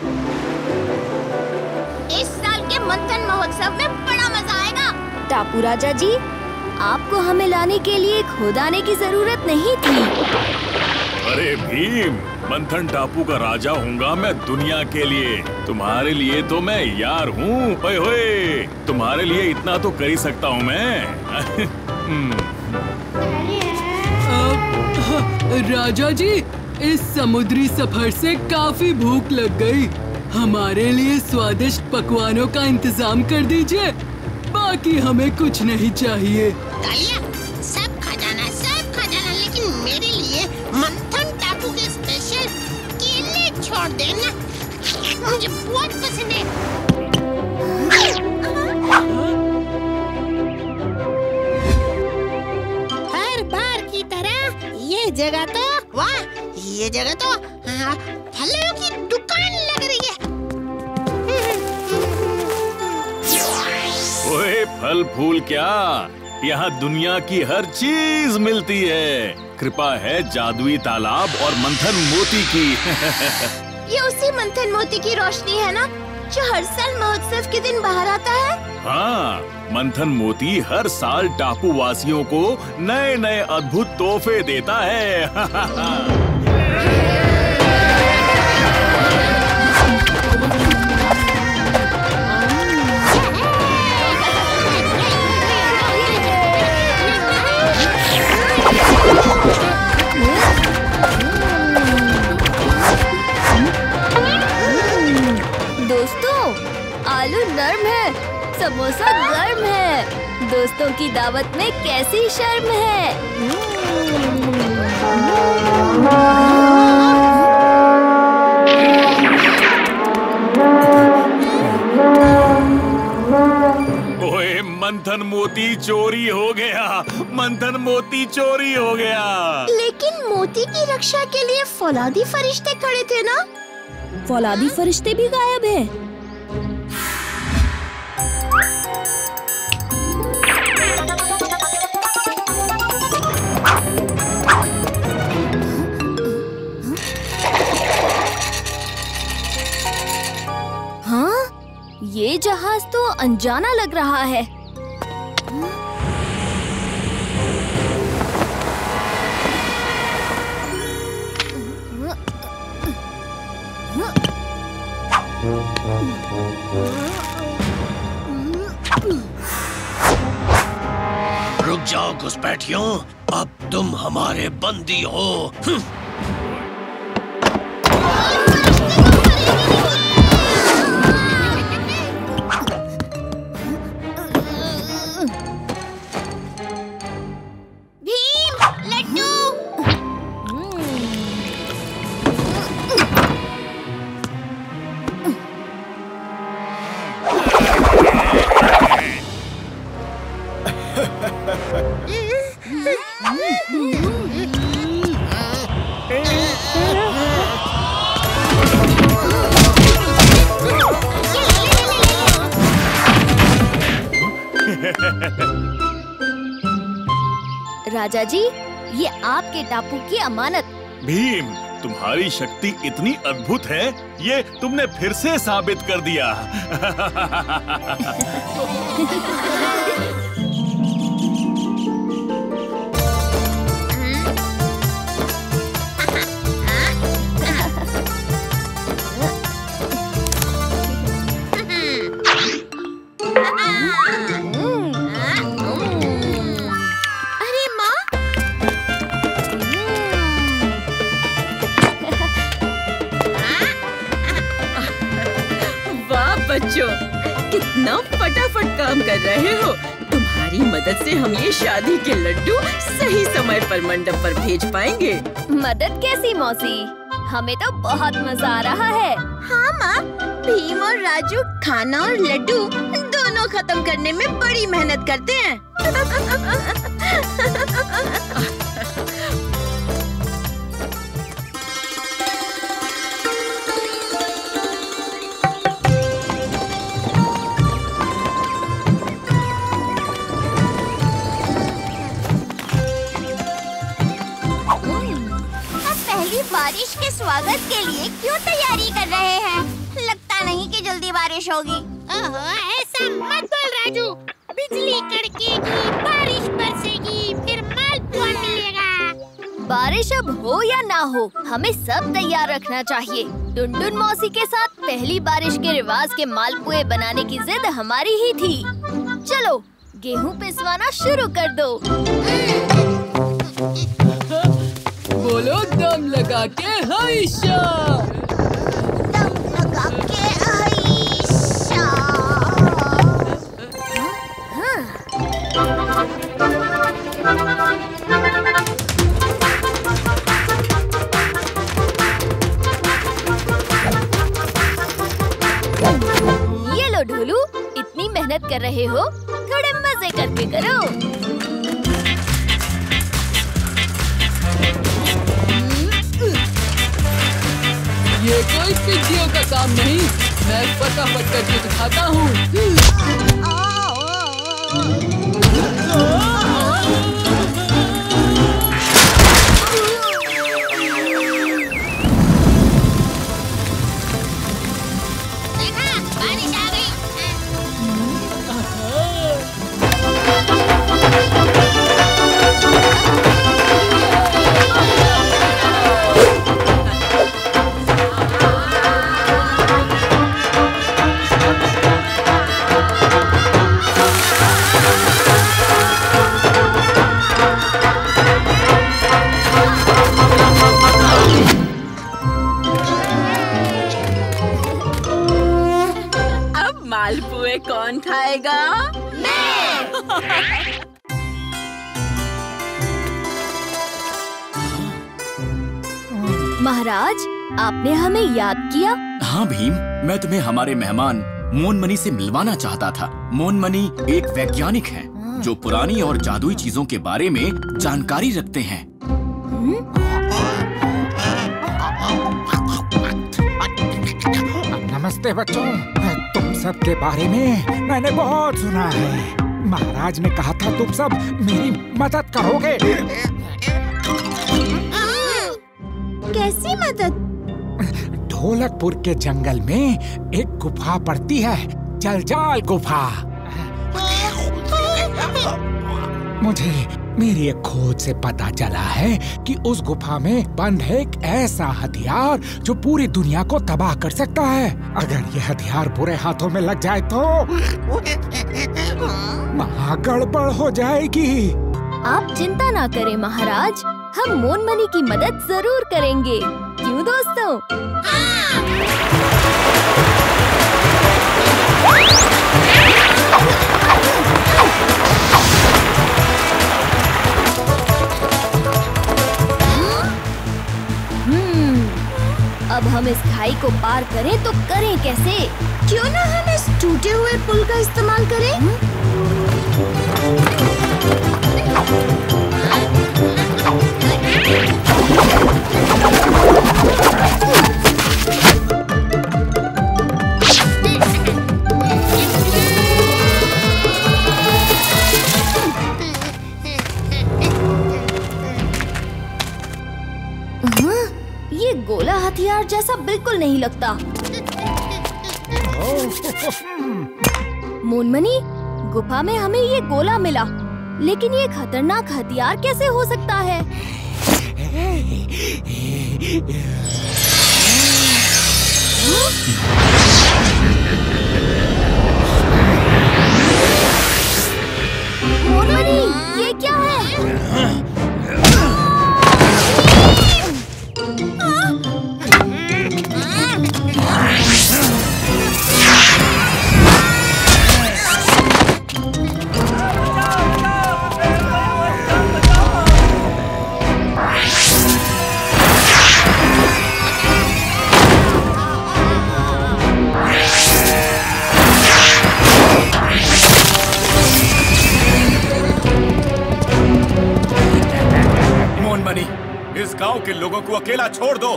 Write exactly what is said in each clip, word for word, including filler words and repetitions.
इस साल के मंथन महोत्सव में बड़ा मजा आएगा। टापू राजा जी, आपको हमें लाने के लिए खुद आने की जरूरत नहीं थी। अरे भीम, मंथन टापू का राजा हूँगा मैं दुनिया के लिए। तुम्हारे लिए तो मैं यार हूँ। ओए होए, तुम्हारे लिए इतना तो कर ही सकता हूँ मैं। राजा जी, इस समुद्री सफर से काफी भूख लग गई। हमारे लिए स्वादिष्ट पकवानों का इंतजाम कर दीजिए। बाकी हमें कुछ नहीं चाहिए। कालिया, सब खा जाना, सब खा जाना, लेकिन मेरे लिए मंथन टापू के स्पेशल केले छोड़ देना। मुझे बहुत पसंद है। हर बार की तरह ये जगह तो वाह, ये जगह तो हाँ, फलों की दुकान लग रही है। ओए फल फूल क्या, यहाँ दुनिया की हर चीज मिलती है। कृपा है जादुई तालाब और मंथन मोती की। ये उसी मंथन मोती की रोशनी है ना, जो हर साल महोत्सव के दिन बाहर आता है? हाँ, मंथन मोती हर साल टापू वासियों को नए नए अद्भुत तोहफे देता है। दोस्तों, आलू नर्म है, समोसा गर्म है। दोस्तों की दावत में कैसी शर्म है। ओए मंथन मोती चोरी हो गया, मंथन मोती चोरी हो गया। लेकिन मोती की रक्षा के लिए फौलादी फरिश्ते खड़े थे ना? फौलादी फरिश्ते भी गायब हैं। हाँ, ये जहाज तो अनजाना लग रहा है। रुक जाओ घुसपैठियों, अब तुम हमारे बंदी हो। भीम, लड्डू। राजा जी, ये आपके टापू की अमानत। भीम, तुम्हारी शक्ति इतनी अद्भुत है, ये तुमने फिर से साबित कर दिया। अरे माँ, वाह बच्चों, कितना फटाफट काम कर रहे हो। तुम्हारी मदद से हम ये शादी के लड्डू सही समय पर मंडप पर भेज पाएंगे। मदद कैसी मौसी, हमें तो बहुत मजा आ रहा है। हाँ माँ, भीम और राजू खाना और लड्डू दोनों खत्म करने में बड़ी मेहनत करते हैं। अब पहली बारिश के स्वागत के लिए क्यों तैयारी कर रहे हैं? कितनी जल्दी बारिश होगी? ओहो, ऐसा मत बोल राजू। बिजली कड़केगी, बारिश बरसेगी, फिर मालपुआ मिलेगा। बारिश अब हो या ना हो, हमें सब तैयार रखना चाहिए। टुनटुन मौसी के साथ पहली बारिश के रिवाज के मालपुए बनाने की जिद हमारी ही थी। चलो गेहूं पिसवाना शुरू कर दो। बोलो दम लगा के हाइशा। दम लगा के हाइशा। हाँ। ये लो ढोलू, इतनी मेहनत कर रहे हो, थोड़े मजे करके करो। ये कोई सिद्धियों का काम नहीं, मैं फटाफट करके दिखाता हूँ। देखा, बारिश आ गई। अब मालपुए कौन खाएगा? महाराज, आपने हमें याद किया? हाँ भीम, मैं तुम्हें हमारे मेहमान मोनमनी से मिलवाना चाहता था। मोनमनी एक वैज्ञानिक हैं जो पुरानी और जादुई चीजों के बारे में जानकारी रखते हैं। नमस्ते बच्चों, तुम सब के बारे में मैंने बहुत सुना है। महाराज ने कहा था तुम सब मेरी मदद करोगे। कैसी मदद? ढोलकपुर के जंगल में एक गुफा पड़ती है, जलजाल गुफा। मुझे मेरी एक खोज से पता चला है कि उस गुफा में बंद है एक ऐसा हथियार जो पूरी दुनिया को तबाह कर सकता है। अगर यह हथियार बुरे हाथों में लग जाए तो महागड़बड़ हो जाएगी। आप चिंता ना करें महाराज, हम मोनमनी की मदद जरूर करेंगे। क्यों दोस्तों? हम्म, अब हम इस खाई को पार करें तो करें कैसे? क्यों ना हम इस टूटे हुए पुल का इस्तेमाल करें? हाँ, ये गोला हथियार जैसा बिल्कुल नहीं लगता। मोनमनी, गुफा में हमें ये गोला मिला, लेकिन ये खतरनाक हथियार कैसे हो सकता है? मोनमनी, ये क्या है? इस गांव के लोगों को अकेला छोड़ दो।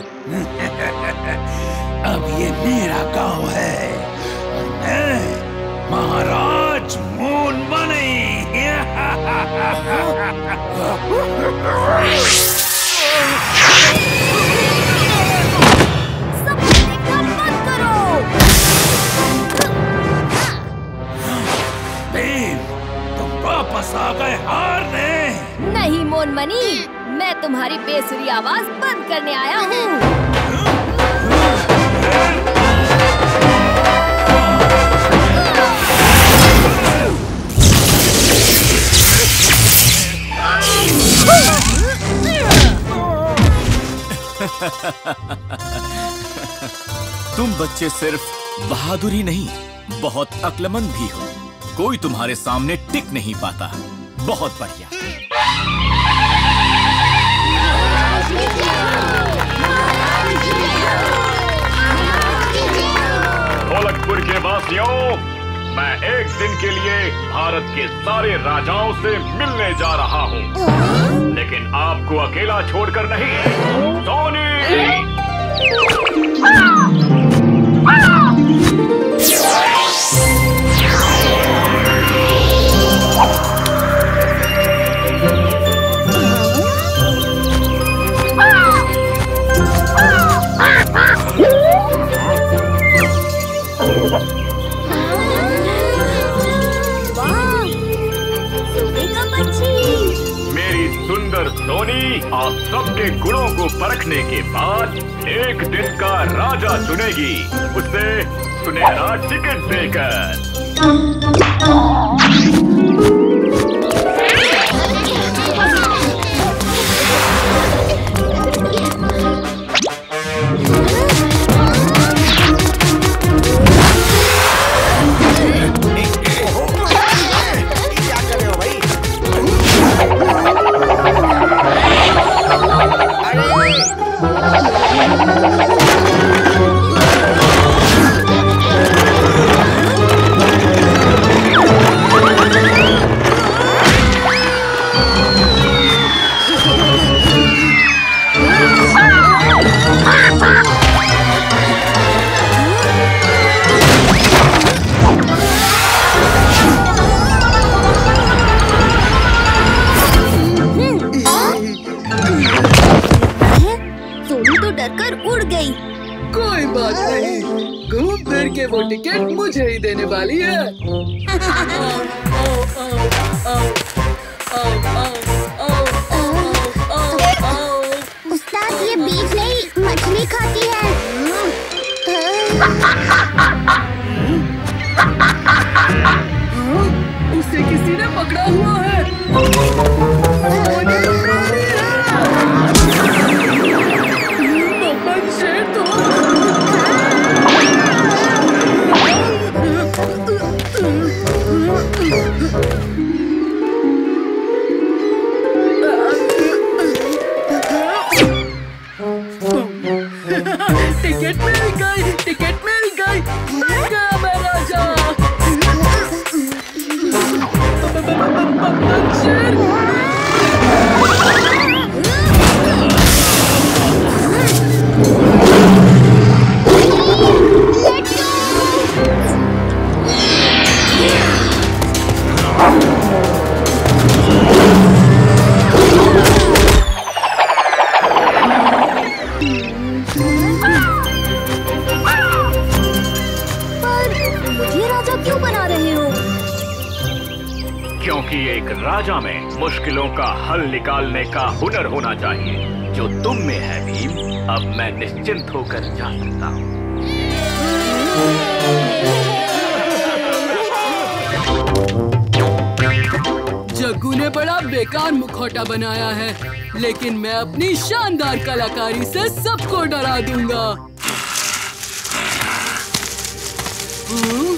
अब ये मेरा गांव है और मैं महाराज मोनमनी। सब देखना बंद करो। तुम्हारी बेसुरी आवाज बंद करने आया हूँ। तुम बच्चे सिर्फ बहादुरी नहीं, बहुत अक्लमंद भी हो। कोई तुम्हारे सामने टिक नहीं पाता। बहुत बढ़िया। ढोलकपुर के वासियों, मैं एक दिन के लिए भारत के सारे राजाओं से मिलने जा रहा हूँ, लेकिन आपको अकेला छोड़कर नहीं। सोनी! मेरी सुंदर सोनी आप सबके गुणों को परखने के बाद एक दिन का राजा चुनेगी, उसे सुनहरा टिकट देकर। वो टिकट मुझे ही देने वाली है। उस्ताद ये बीज नहीं मछली खाती है। उसे किसी ने पकड़ा हुआ है। टिकट मिल गई, टिकट मिल गई, मिल गया मैं राजा। एक राजा में मुश्किलों का हल निकालने का हुनर होना चाहिए, जो तुम में है भीम। अब मैं निश्चिंत होकर जा सकता हूँ। जग्गू ने बड़ा बेकार मुखौटा बनाया है, लेकिन मैं अपनी शानदार कलाकारी से सबको डरा दूंगा। हुँ?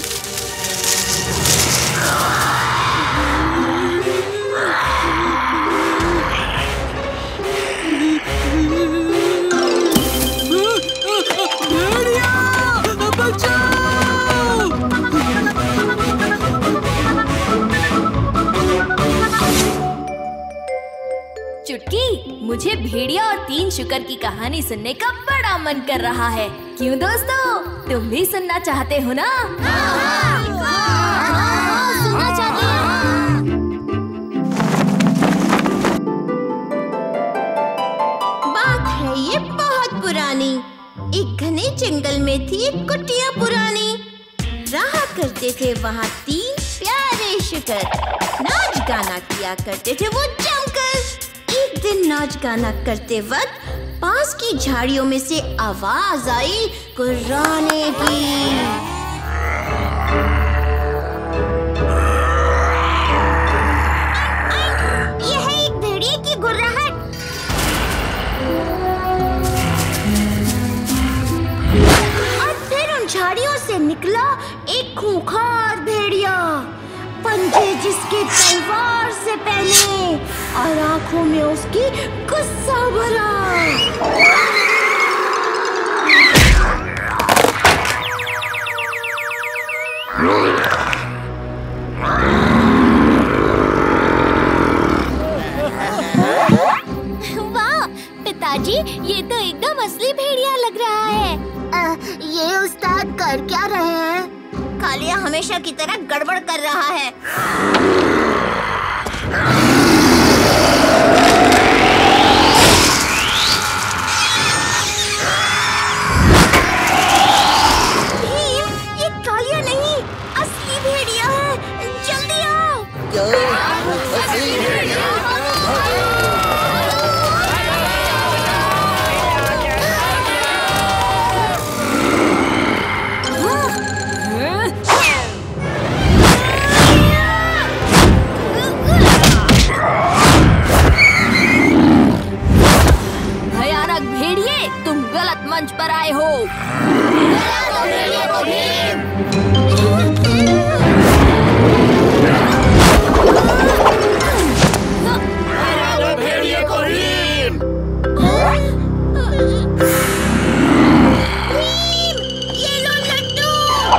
चुटकी, मुझे भेड़िया और तीन शुकर की कहानी सुनने का बड़ा मन कर रहा है। क्यों दोस्तों, तुम भी सुनना चाहते हो ना? हाँ, हाँ, सुनना चाहते हैं। बात है ये बहुत पुरानी। एक घने जंगल में थी एक कुटिया पुरानी। रहा करते थे वहाँ तीन प्यारे शुकर। नाच गाना किया करते थे वो जमकर। एक एक दिन नाच गाना करते वक्त पास की झाड़ियों में से आवाज आई गुर्राने की। यह है एक भेड़िए की गुर्राहट। और फिर उन झाड़ियों से निकला एक खूंखार भेड़िया, पंजे जिसके तलवार से पहने और आंखों में उसकी गुस्सा भरा। वाह पिताजी, ये तो एकदम असली भेड़िया लग रहा है। आ, ये उस्ताद कर क्या रहे हैं? कालिया हमेशा की तरह गड़बड़ कर रहा है। भीम, ये कालिया नहीं, असली भेड़िया है। जल्दी आओ। असली भेड़िया? भयानक भेड़िए, तुम गलत मंच पर आए हो। भेड़िए को भीम! ये लो लड्डू।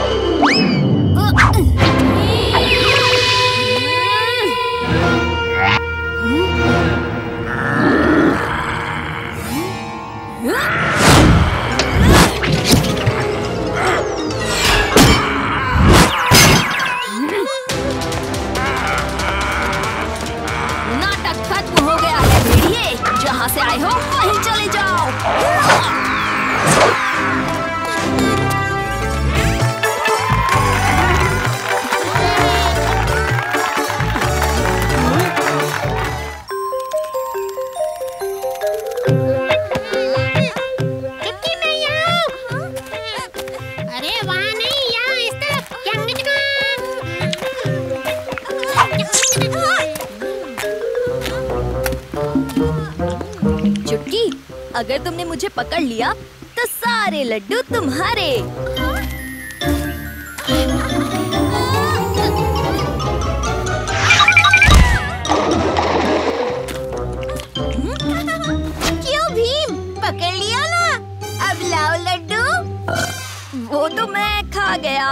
नाटक खत्म हो गया है भेड़िए, जहाँ से आए हो वहीं चले जाओ। चुटकी नहीं आओ। अरे वहाँ नहीं, यहाँ इस तरफ। जंग चुटकी, अगर तुमने मुझे पकड़ लिया तो सारे लड्डू तुम्हारे। क्यों भीम, पकड़ लिया ना? अब लाओ लड्डू। वो तो मैं खा गया।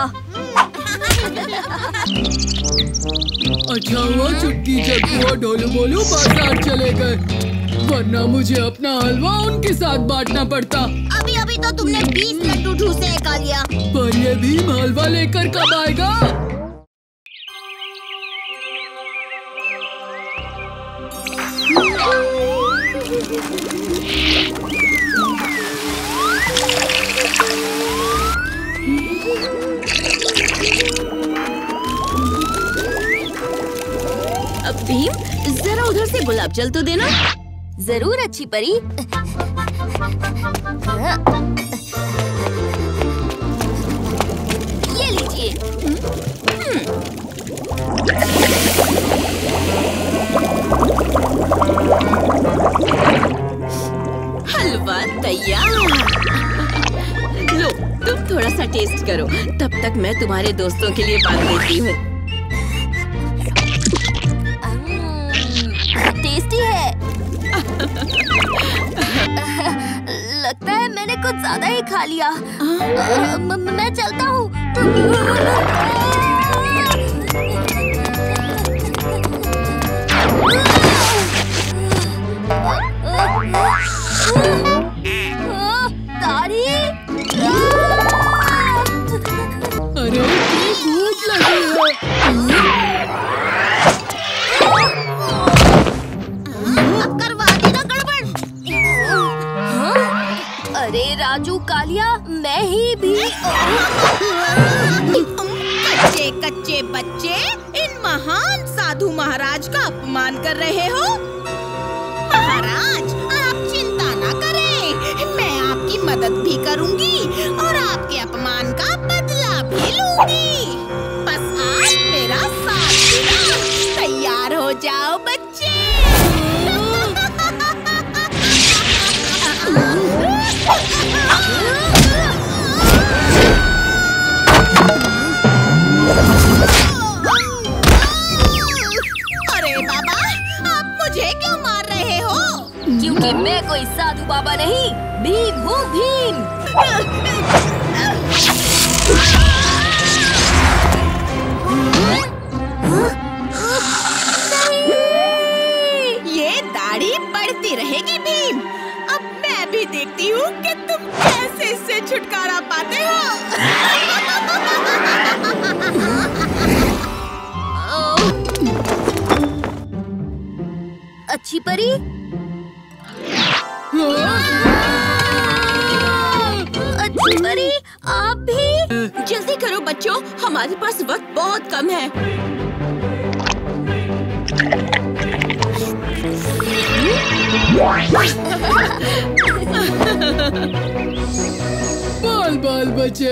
अच्छा हुआ चुटकी चक्कू और ढोलू बोलू बाजार चले गए, वरना मुझे अपना हलवा उनके साथ बांटना पड़ता। अभी अभी तो तुमने बीस लड्डू ठूसे हैं कालिया। पर ये भीम हलवा लेकर कब आएगा? अब भीम, जरा उधर से गुलाब जल तो देना। जरूर अच्छी परी। ये लीजिए। हलवा तैयार। लो, तुम थोड़ा सा टेस्ट करो, तब तक मैं तुम्हारे दोस्तों के लिए बांध देती हूँ। टेस्टी है। लगता है मैंने कुछ ज्यादा ही खा लिया। अ, म- मैं चलता हूँ। दाढ़ी। अरे इतनी भूख लगी है। अब करवा देना गड़बड़। अरे राजू कालिया, मैं ही भी। कच्चे कच्चे बच्चे इन महान साधु महाराज का अपमान कर रहे हो। महाराज मदद भी करूंगी और आपके अपमान का बदला भी लूंगी। बस आप मेरा साथ देना। तैयार हो जाओ बच्चे। अरे बाबा, आप मुझे क्यों मार रहे हो? क्योंकि मैं कोई साधु बाबा नहीं, भीम हूँ भीम। ये दाढ़ी बढ़ती रहेगी भीम। अब मैं भी देखती हूँ कि तुम कैसे इससे छुटकारा पाते हो। अच्छी परी, अच्छी परी, आप भी जल्दी करो बच्चों, हमारे पास वक्त बहुत कम है। बाल बाल बचे।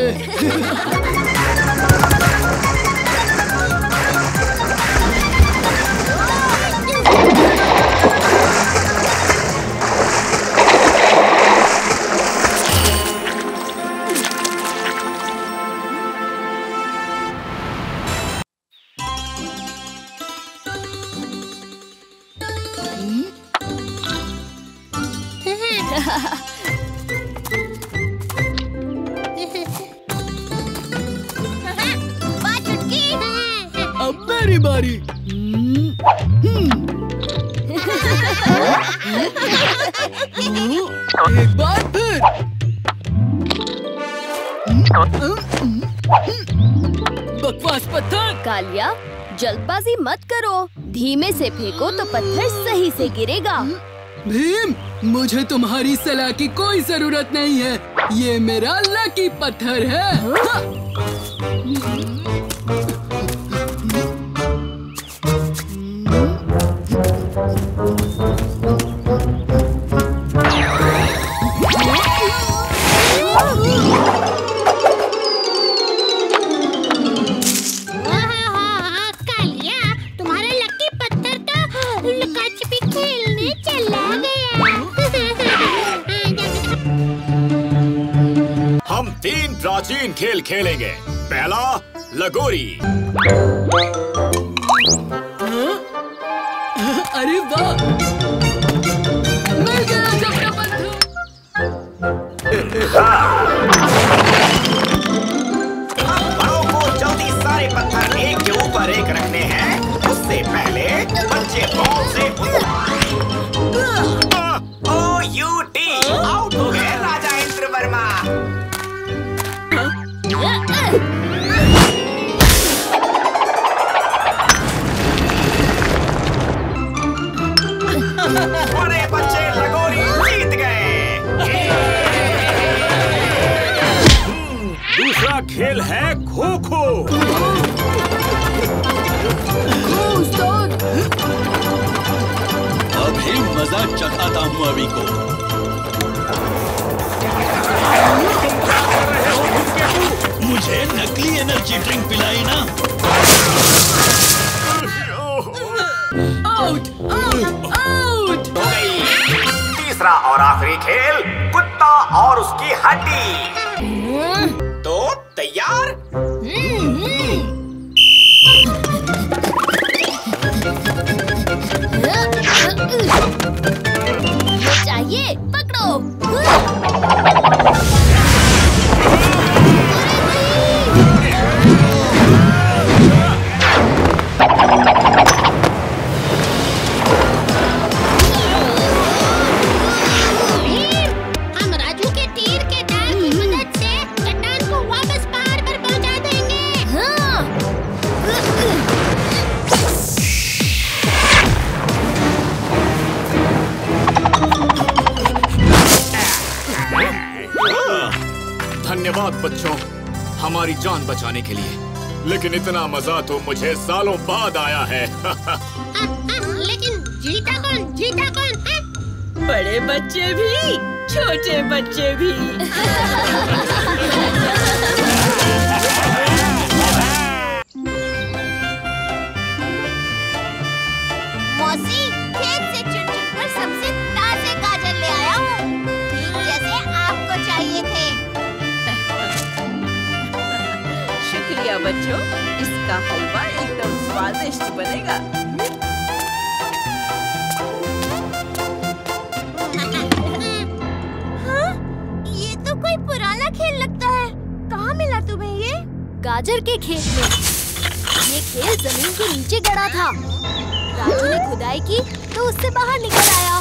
अब मेरी बारी। एक बार फिर। बकवास पत्थर। कालिया, जल्दबाजी मत करो, धीमे से फेंको तो पत्थर सही से गिरेगा। भीम, मुझे तुम्हारी सलाह की कोई जरूरत नहीं है। ये मेरा लकी पत्थर है। तीन प्राचीन खेल खेलेंगे। पहला लगोरी। अरे वाह, मिल गया सबका पत्थर। बड़ों को जल्दी सारे पत्थर एक के ऊपर एक रखने हैं। उससे पहले बच्चे बॉल से ओ यू टी आउट हो गए राजा इंद्र वर्मा। बड़े बच्चे लगोरी जीत गए। दूसरा खेल है खो खो। अभी मजा चखाता हूँ अभी को। मुझे नकली एनर्जी ड्रिंक पिलाई ना। Out, out, out. हो गई। तीसरा और आखिरी खेल कुत्ता और उसकी हड्डी। तो तैयार? ये चाहिए, पकड़ो। हम राजू के तीर के दाग की मदद से चट्टान को वापस पहाड़ पर पहुंचा देंगे। हाँ। धन्यवाद बच्चों, हमारी जान बचाने के लिए। लेकिन इतना मजा तो मुझे सालों बाद आया है। आ, आ, लेकिन जीता कौन? जीता कौन है? बड़े बच्चे भी छोटे बच्चे भी। मौसी, खेत से चुन चुन कर सबसे ताजे गाजर ले आया हूँ, ठीक जैसे आपको चाहिए थे। शुक्रिया बच्चों, इसका हलवा एकदम स्वादिष्ट बनेगा। हाँ? ये तो कोई पुराना खेल लगता है। कहाँ मिला तुम्हें ये? गाजर के खेत में। ये खेल जमीन के नीचे गड़ा था। राजू ने खुदाई की तो उससे बाहर निकल आया।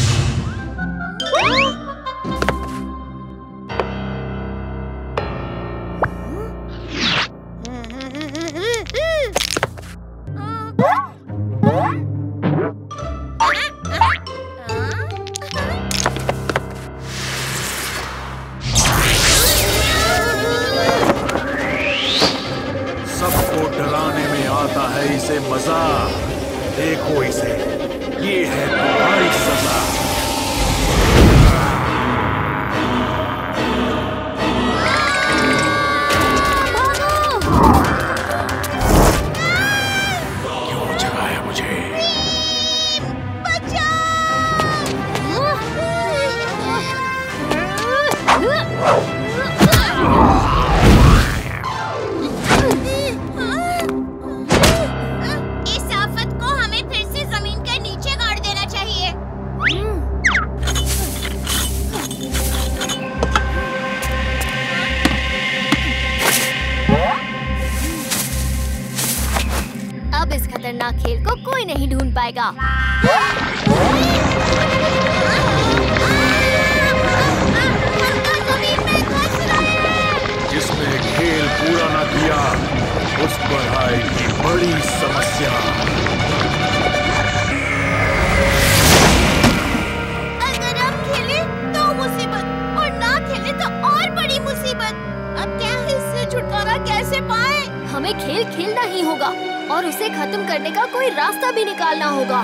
सबको डराने में आता है इसे मजा। देखो इसे, ये है तुम्हारी सजा। क्यों जगाया मुझे? इस आफत को हमें फिर से जमीन के नीचे गाड़ देना चाहिए। अब इस खतरनाक खेल को कोई नहीं ढूंढ पाएगा। जिसने खेल पूरा न किया उस पर आएगी बड़ी समस्या। अगर हम खेले तो मुसीबत, और ना खेले तो और बड़ी मुसीबत। अब क्या इससे छुटकारा कैसे पाए? हमें खेल खेलना ही होगा और उसे खत्म करने का कोई रास्ता भी निकालना होगा।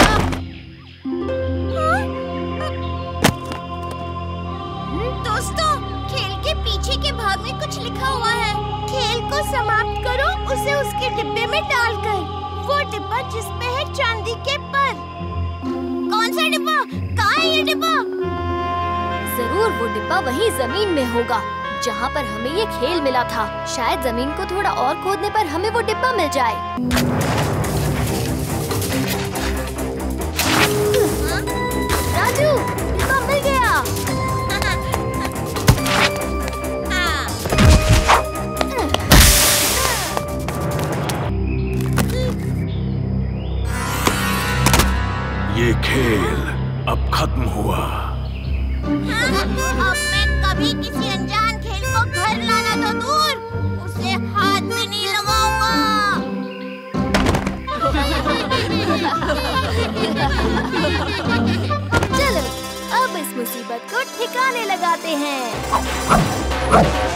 दोस्तों, खेल के पीछे के भाग में कुछ लिखा हुआ है। खेल को समाप्त करो उसे उसके डिब्बे में डालकर। वो डिब्बा जिसपे है चांदी के पर। कौन सा डिब्बा? कहाँ है ये डिब्बा? जरूर वो डिब्बा वहीं जमीन में होगा जहाँ पर हमें ये खेल मिला था। शायद जमीन को थोड़ा और खोदने पर हमें वो डिब्बा मिल जाए। राजू, डिब्बा मिल गया। ये खेल अब खत्म हुआ। अब मैं कभी किसी अनजान खेल को घर लाना तो दूर, उसे हाथ में नहीं लगाऊंगा। चलो अब इस मुसीबत को ठिकाने लगाते हैं।